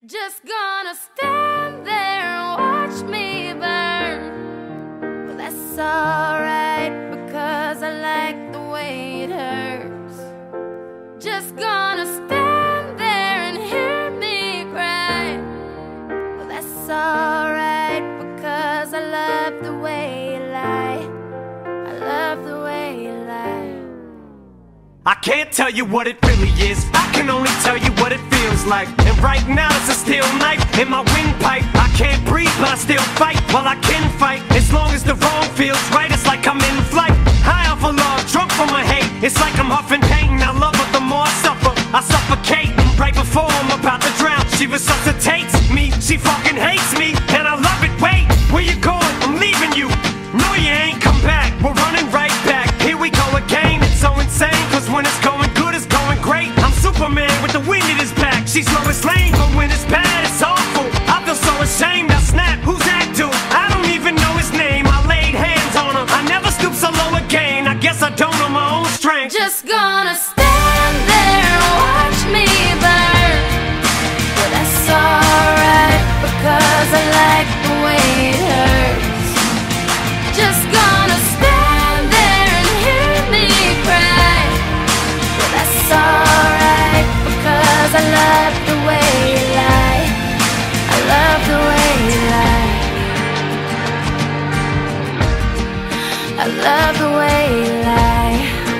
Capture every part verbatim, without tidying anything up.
Just gonna stand there and watch me burn. Well, that's alright, because I like the way it hurts. Just gonna stand there and hear me cry. Well, that's alright, because I love the way you lie. I love the way you lie. I can't tell you what it really is, I can only tell you what it feels like. And right now it's a steel knife in my windpipe. I can't breathe but I still fight, while I can fight. As long as the wrong feels right, it's like I'm in flight. High off of love, drunk from my hate. It's like I'm huffing pain, I love her the more I suffer. I suffocate, right before I'm about to drown. She resuscitates me, she fucking hates me, and I love it. Wait, where you going? I'm leaving you. No, you ain't come back, we're running right back. Here we go again, it's so insane, cause when it's going good, it's going great. I'm Superman with the wind in his back. She's Lois Lane, but when it's bad, it's awful. I feel so ashamed, I snap, who's that dude? I don't even know his name, I laid hands on him. I never stoop so low again, I guess I don't know my own strength. Just gonna stand there and watch me burn. Well, that's alright, because I like the way it hurts. Just gonna stand there and hear me cry. Well, that's alright, because I love the way you lie. I love the way you lie. I love the way you lie.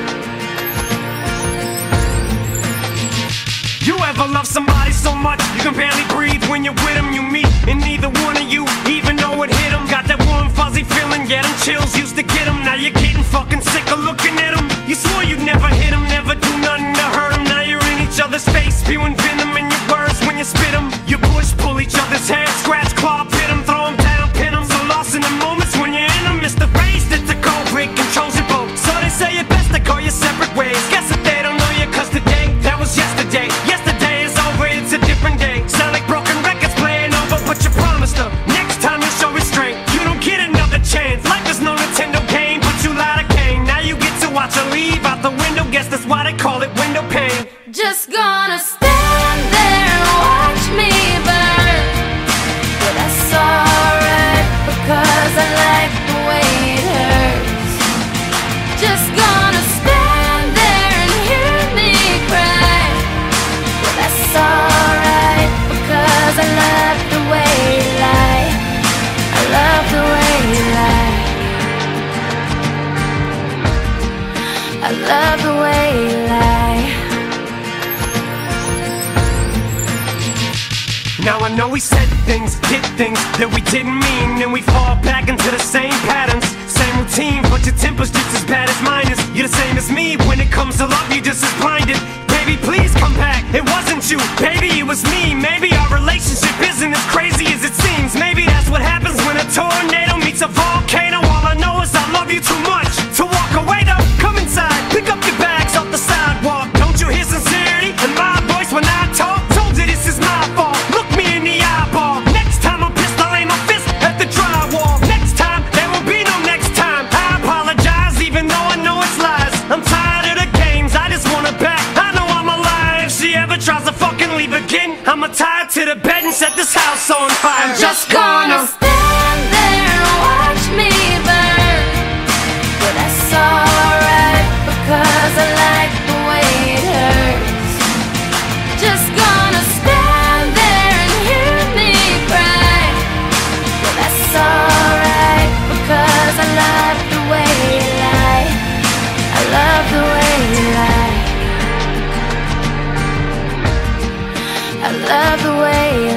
You ever love somebody so much you can barely breathe when you're with them? You meet, and neither one of you even know it hit them. Got that warm fuzzy feeling, yeah, them chills used to get them. Now you're getting fucking sick of looking at them. You swore you'd never hit them, never do nothing to hurt them. Now you're in each other's face, spewing venom in your words when you spit them. You push, pull each other's hair, scratch, claw, pit them, throw them down, pin them. So lost in the moments when you're in them, it's the race that's a cold break, controls your boat. So they say it best to go your separate ways. Guess that they don't know you, cause today, that was yesterday. Yesterday is over, it's a different day. Sound like broken records playing over, but you promised her next time you'll show restraint. You don't get another chance, life is no Nintendo game, but you lied again. Now you get to watch her leave out the window, guess that's why they call it window pane. Just gonna stand there and watch me burn. Well, that's alright, because I like the way it hurts. Just gonna stand there and hear me cry. Well, that's alright, because I love the way you lie. I love the way you lie. I love the way you lie. Now I know we said things, did things that we didn't mean, and we fall back into the same patterns, same routine, but your temper's just as bad as mine is. You're the same as me, when it comes to love you're just as blinded. Baby, please come back, it wasn't you, baby, it was me. Maybe our relationship isn't as crazy as it seems. Maybe that's what happens when a tornado meets a volcano. All I know is I love you too much to walk away though. Come inside, pick up your bags off the sidewalk. Don't you hear sincerity in my voice when I talk? Told you this is my fault, look me in the eyeball. Next time I'm pissed, I'll aim my fist at the drywall. Next time, there won't be no next time. I apologize, even though I know it's lies. I'm tired of the games, I just want her back. I know I'm alive, if she ever tries to fucking leave again, I'ma tie her to the bed and set this house on fire. I'm just gonna stand there and watch me burn. Well, that's alright, because I like the way it hurts. Just gonna stand there and hear me cry. Well, that's alright, because I love the way you lie. I love the way you lie. I love the way you